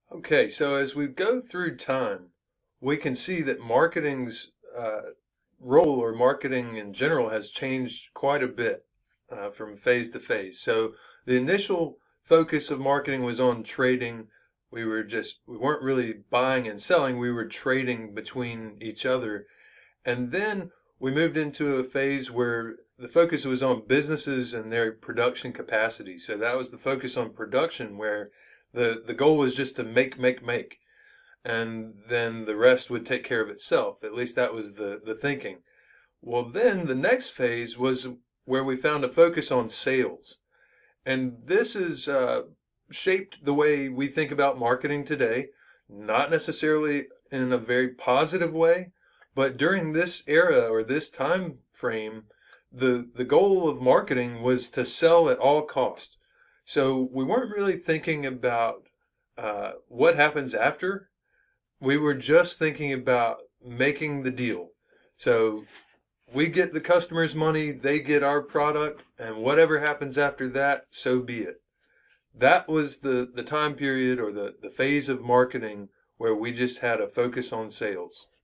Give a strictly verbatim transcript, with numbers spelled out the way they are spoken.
Okay, so as we go through time, we can see that marketing's uh, role or marketing in general has changed quite a bit uh, from phase to phase. So the initial focus of marketing was on trading. We were just, we weren't really buying and selling, we were trading between each other. And then we moved into a phase where the focus was on businesses and their production capacity. So that was the focus on production, where the, the goal was just to make, make, make. And then the rest would take care of itself. At least that was the, the thinking. Well, then the next phase was where we found a focus on sales. And this has uh, shaped the way we think about marketing today, not necessarily in a very positive way, but during this era or this time frame, the, the goal of marketing was to sell at all cost. So we weren't really thinking about uh, what happens after. We were just thinking about making the deal. So we get the customer's money, they get our product, and whatever happens after that, so be it. That was the, the time period or the, the phase of marketing where we just had a focus on sales.